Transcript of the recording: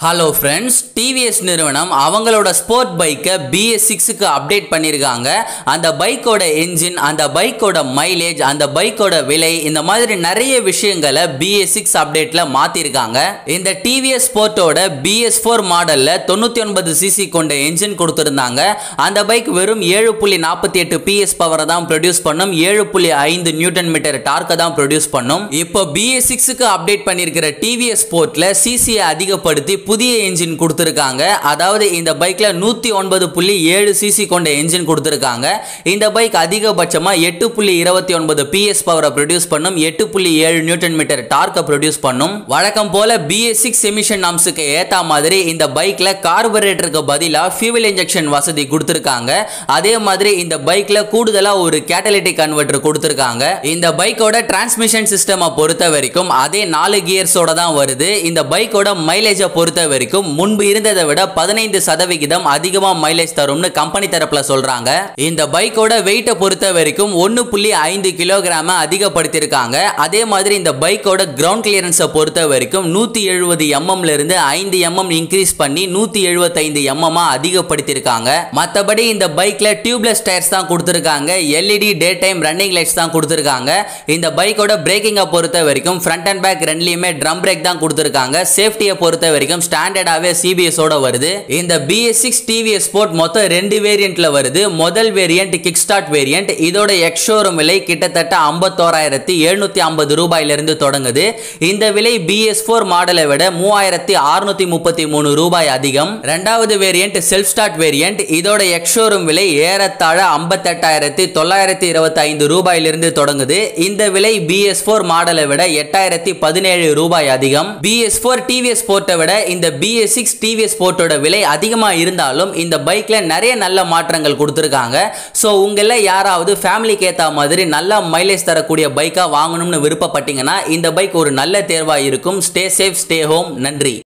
Hello friends, TVS நிறுவனம் அவங்களோட sport பைக்கை BS6க்கு அப்டேட் பண்ணியிருக்காங்க. அந்த பைக்கோட என்ஜின், அந்த பைக்கோட மைலேஜ், அந்த பைக்கோட விலை, இந்த மாதிரி நிறைய விஷயங்களை BS6 அப்டேட்டில் மாற்றிருக்காங்க. இந்த டிவிஎஸ் ஸ்போர்ட்டோட BS4 மாடலில் 99cc கொண்ட என்ஜின் கொடுத்துருந்தாங்க. அந்த பைக் வெறும் 7.48 PS பவரை தான் ப்ரொடியூஸ் பண்ணும், 7.5 நியூட்டன் மீட்டர் டார்க்கை தான் ப்ரொடியூஸ் பண்ணும். இப்போ BS6க்கு அப்டேட் பண்ணியிருக்கிற டிவிஎஸ் ஸ்போர்ட்டில் சிசியை அதிகப்படுத்தி புதிய என்ஜின் கொடுத்திருக்காங்க. அதாவது இந்த பைக்ல 109.7 சிசி கொண்ட என்ஜின் கொடுத்திருக்காங்க. இந்த பைக் அதிகபட்சமா 8.29 PS பவரை ப்ரொடியூஸ் பண்ணும், 8.7 நியூட்டன் மீட்டர் டார்க்கை ப்ரொடியூஸ் பண்ணும். வழக்கம் போல BS6 எமிஷன் நார்ம்ஸ்க்கு ஏத்த மாதிரி இந்த பைக்ல கார்பரேட்டருக்கு பதிலா ஃபியூவல் இன்ஜெக்ஷன் வசதி கொடுத்திருக்காங்க. அதே மாதிரி இந்த பைக்ல கூடுதலா ஒரு கேட்டலிட்டிக் கன்வெர்ட்டர் கொடுத்திருக்காங்க. இந்த பைக்கோட டிரான்ஸ்மிஷன் சிஸ்டம் பொறுத்த வரைக்கும் அதே 4 கியர்ஸோட தான் வருது. இந்த பைக்கோட மைலேஜை பொறுத்த வரைக்கும் முன்பு இருந்ததை விட 15% அதிகமா மைலேஜ் தரும்னு கம்பெனி தரப்புல சொல்றாங்க. இந்த பைக்கோட வெயிட்டை பொறுத்த வரைக்கும் 1.5 கிலோகிராம் அதிகப்படுத்தியிருக்காங்க. அதே மாதிரி இந்த பைக்கோட கிரவுண்ட் கிளியரன்ஸை பொறுத்த வரைக்கும் 170 mm இருந்து 5 mm இன்க்ரீஸ் பண்ணி 175 mm அதிகப்படுத்தியிருக்காங்க. மற்றபடி இந்த பைக்ல டியூப்லெஸ் டயர்ஸ் தான் கொடுத்திருக்காங்க. LED day time running lights தான் கொடுத்திருக்காங்க. இந்த பைக்கோட பிரேக்கிங்கை பொறுத்த வரைக்கும் ஃப்ரண்ட் அண்ட் பேக் ரெண்டுலயுமே ட்ரம் பிரேக் தான் கொடுத்திருக்காங்க. சேஃப்டியை பொறுத்த வரைக்கும் ஸ்டாண்டர்டாவே CBS ஓட வருது. இந்த BS6 டிவிஎஸ் ஸ்போர்ட் மொத்தம் 2 வேரியன்ட்ல வருது. முதல் வேரியன்ட் கிக் ஸ்டார்ட் வேரியன்ட். இதோட எக்ஸ் ஷோரூம் விலை கிட்டத்தட்ட 51,750 ரூபாயில இருந்து தொடங்குது. இந்த விலை BS4 மாடலை விட 3,633 ரூபாய் அதிகம். இரண்டாவது வேரியன்ட் செல்ஃப் ஸ்டார்ட் வேரியன்ட். இதோட எக்ஸ் ஷோரூம் விலை ஏறத்தாழ 58,925 ரூபாயில இருந்து தொடங்குது. இந்த விலை BS4 மாடலை விட 8,017 ரூபாய் அதிகம். BS4 டிவிஎஸ் ஸ்போர்ட்டை விட இந்த BS6 டிவிஎஸ் ஸ்போர்ட்டோட விலை அதிகமா இருந்தாலும் இந்த பைக்ல நிறைய நல்ல மாற்றங்கள் கொடுத்திருக்காங்க. சோ உங்கள யாராவது ஃபேமிலிக்கு ஏத்த மாதிரி நல்ல மைலேஜ் தரக்கூடிய பைக்கா வாங்கணும்னு விருப்பப்பட்டீங்கன்னா இந்த பைக் ஒரு நல்ல தேர்வா இருக்கும். Stay safe, stay home. நன்றி.